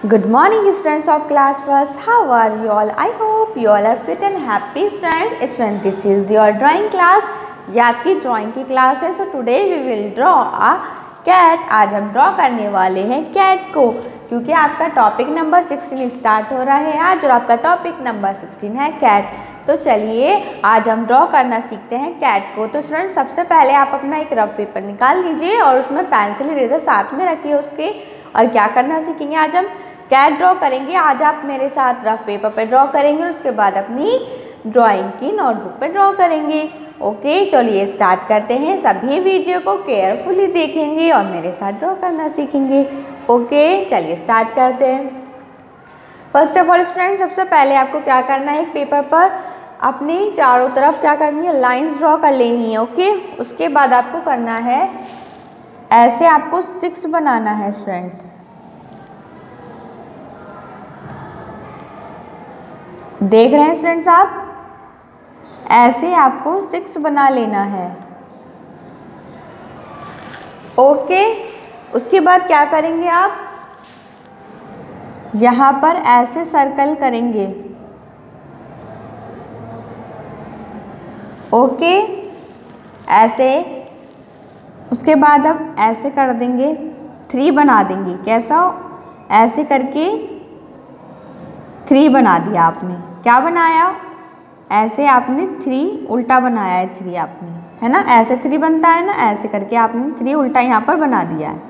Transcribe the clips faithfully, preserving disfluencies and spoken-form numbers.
Good morning students of class first. How are you all? I hope you all are fit and happy students. Students, this is your drawing class. ये आपकी drawing की class है. So today we will draw a cat. आज हम draw करने वाले हैं cat को, क्योंकि आपका टॉपिक नंबर सिक्सटीन स्टार्ट हो रहा है आज और आपका टॉपिक नंबर सिक्सटीन है कैट. तो चलिए आज हम ड्रॉ करना सीखते हैं कैट को. तो स्टूडेंट सबसे पहले आप अपना एक रफ पेपर निकाल लीजिए और उसमें पेंसिल इरेजर साथ में रखिए उसके. और क्या करना सीखेंगे आज हम कैट ड्रॉ करेंगे. आज आप मेरे साथ रफ पेपर पे ड्रॉ करेंगे और उसके बाद अपनी ड्राइंग की नोटबुक पे ड्रॉ करेंगे. ओके चलिए स्टार्ट करते हैं. सभी वीडियो को केयरफुली देखेंगे और मेरे साथ ड्रॉ करना सीखेंगे. ओके चलिए स्टार्ट करते हैं. फर्स्ट ऑफ ऑल स्टूडेंट सबसे पहले आपको क्या करना है, एक पेपर पर अपनी चारों तरफ क्या करनी है, लाइंस ड्रॉ कर लेनी है. ओके उसके बाद आपको करना है ऐसे आपको सिक्स बनाना है स्टूडेंट्स. देख रहे हैं स्टूडेंट्स आप, ऐसे आपको सिक्स बना लेना है. ओके उसके बाद क्या करेंगे आप, यहाँ पर ऐसे सर्कल करेंगे. ओके ऐसे. उसके बाद अब ऐसे कर देंगे, थ्री बना देंगे. कैसा, ऐसे करके थ्री बना दिया आपने. क्या बनाया, ऐसे आपने थ्री उल्टा बनाया है. थ्री आपने, है ना, ऐसे थ्री बनता है ना, ऐसे करके आपने थ्री उल्टा यहाँ पर बना दिया है.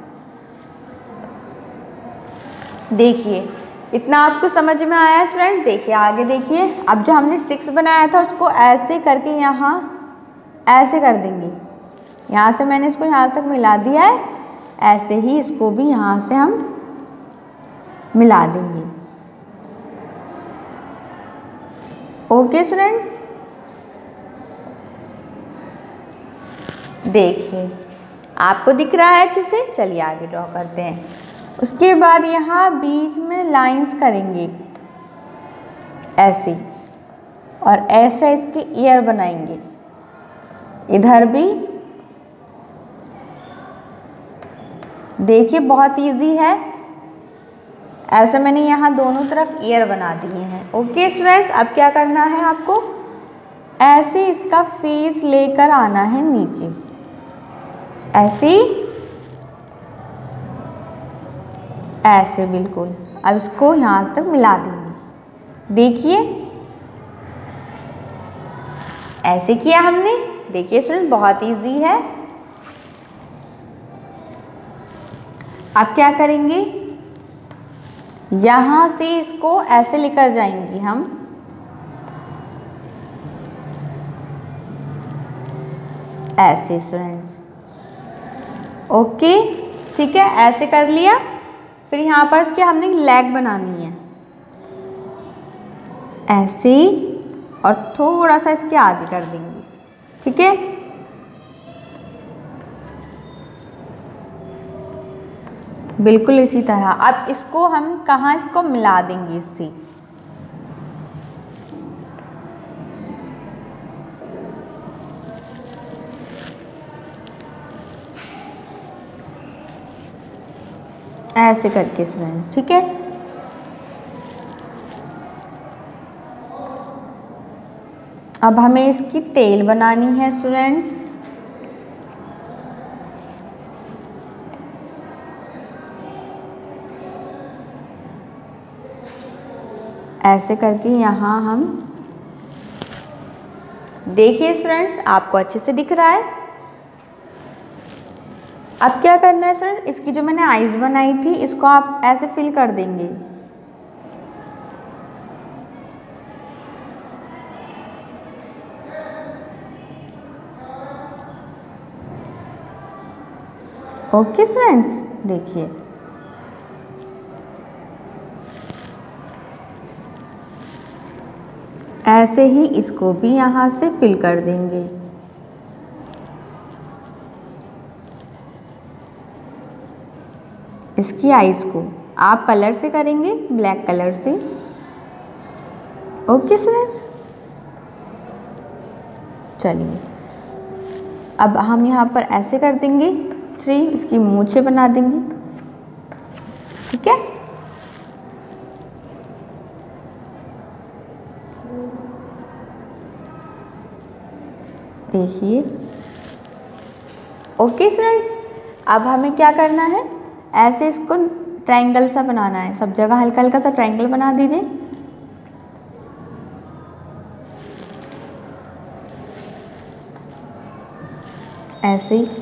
देखिए इतना आपको समझ में आया है स्टूडेंट. देखिए आगे देखिए, अब जो हमने सिक्स बनाया था उसको ऐसे करके यहाँ ऐसे कर देंगे. यहाँ से मैंने इसको यहाँ तक मिला दिया है, ऐसे ही इसको भी यहाँ से हम मिला देंगे. ओके स्टूडेंट्स देखिए आपको दिख रहा है अच्छे से. चलिए आगे ड्रॉ करते हैं. उसके बाद यहाँ बीच में लाइंस करेंगे ऐसे, और ऐसे इसके ईयर बनाएंगे. इधर भी देखिए बहुत इजी है. ऐसे मैंने यहाँ दोनों तरफ ईयर बना दिए हैं. ओके स्टूडेंट्स अब क्या करना है आपको, ऐसे इसका फेस लेकर आना है नीचे. ऐसे ऐसे बिल्कुल. अब इसको यहाँ तक मिला देंगे. देखिए ऐसे किया हमने. देखिए स्टूडेंट बहुत इजी है. अब क्या करेंगे, यहाँ से इसको ऐसे लेकर जाएंगे हम. ऐसे स्टूडेंट्स. ओके ठीक है ऐसे कर लिया. फिर यहाँ पर इसके हमने लेग बनानी है ऐसे, और थोड़ा सा इसके आगे कर देंगे. ठीक है बिल्कुल इसी तरह. अब इसको हम कहाँ इसको मिला देंगे इससे, ऐसे करके स्टूडेंट्स. ठीक है अब हमें इसकी टेल बनानी है स्टूडेंट्स. ऐसे करके यहाँ हम, देखिए स्टूडेंट्स आपको अच्छे से दिख रहा है. अब क्या करना है स्टूडेंट्स, इसकी जो मैंने आईज बनाई थी इसको आप ऐसे फिल कर देंगे. ओके स्टूडेंट्स देखिए ऐसे ही इसको भी यहाँ से फिल कर देंगे. इसकी आईज को आप कलर से करेंगे, ब्लैक कलर से. ओके स्टूडेंट्स चलिए अब हम यहाँ पर ऐसे कर देंगे थ्री, इसकी मूछें बना देंगे. ठीक है देखिए। ओके स्टूडेंट्स, अब हमें क्या करना है, ऐसे इसको ट्रायंगल सा बनाना है। सब जगह हल्का हल्का सा ट्रायंगल बना दीजिए। ऐसे ही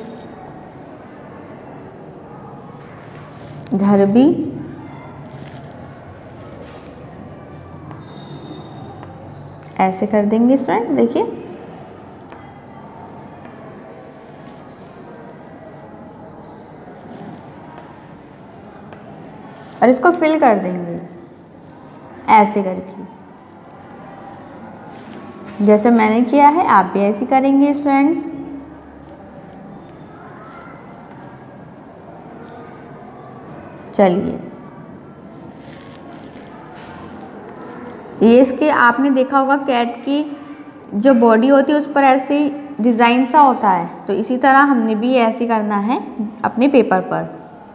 इधर भी ऐसे कर देंगे स्टूडेंट। देखिए और इसको फिल कर देंगे ऐसे करके, जैसे मैंने किया है आप भी ऐसे करेंगे स्टूडेंट्स। चलिए, ये इसके आपने देखा होगा कैट की जो बॉडी होती है उस पर ऐसे डिज़ाइन सा होता है, तो इसी तरह हमने भी ऐसे करना है अपने पेपर पर।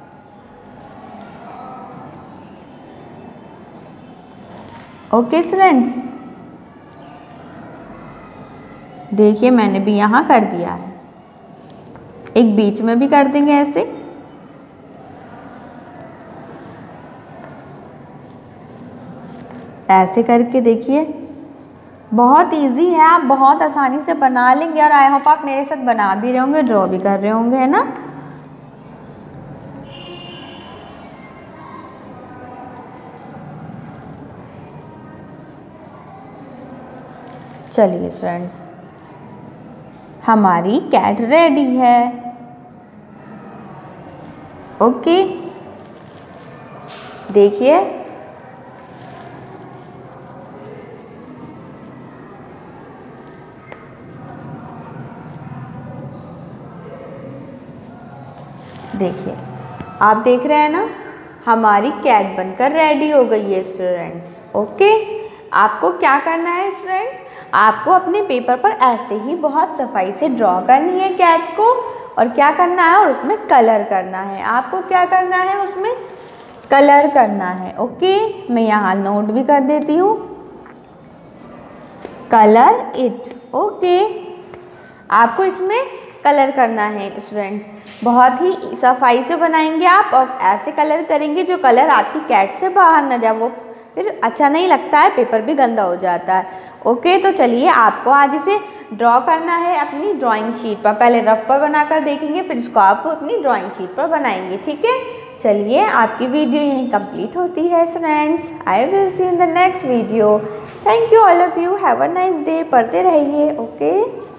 ओके स्टूडेंट्स, देखिए मैंने भी यहाँ कर दिया है। एक बीच में भी कर देंगे ऐसे। ऐसे करके देखिए, बहुत इजी है, आप बहुत आसानी से बना लेंगे। और आई होप आप मेरे साथ बना भी रहे होंगे, ड्रॉ भी कर रहे होंगे, है ना। चलिए फ्रेंड्स, हमारी कैट रेडी है। ओके, देखिए देखिए आप देख रहे हैं ना, हमारी कैट बनकर रेडी हो गई है स्टूडेंट्स। ओके, आपको क्या करना है स्टूडेंट्स, आपको अपने पेपर पर ऐसे ही बहुत सफाई से ड्रॉ करनी है कैट को, और क्या करना है, और उसमें कलर करना है। आपको क्या करना है, उसमें कलर करना है। ओके, मैं यहाँ नोट भी कर देती हूँ, कलर इट। ओके, आपको इसमें कलर करना है स्टूडेंट्स, बहुत ही सफाई से बनाएंगे आप, और ऐसे कलर करेंगे जो कलर आपकी कैट से बाहर न जाए, वो फिर अच्छा नहीं लगता है, पेपर भी गंदा हो जाता है। ओके, तो चलिए आपको आज इसे ड्रॉ करना है अपनी ड्राइंग शीट पर। पहले रफ पर बनाकर देखेंगे, फिर इसको आप अपनी ड्राइंग शीट पर बनाएंगे, ठीक है। चलिए, आपकी वीडियो यहीं कंप्लीट होती है students. I will see in the next video. Thank you all of you, have a nice day. पढ़ते रहिए। ओके।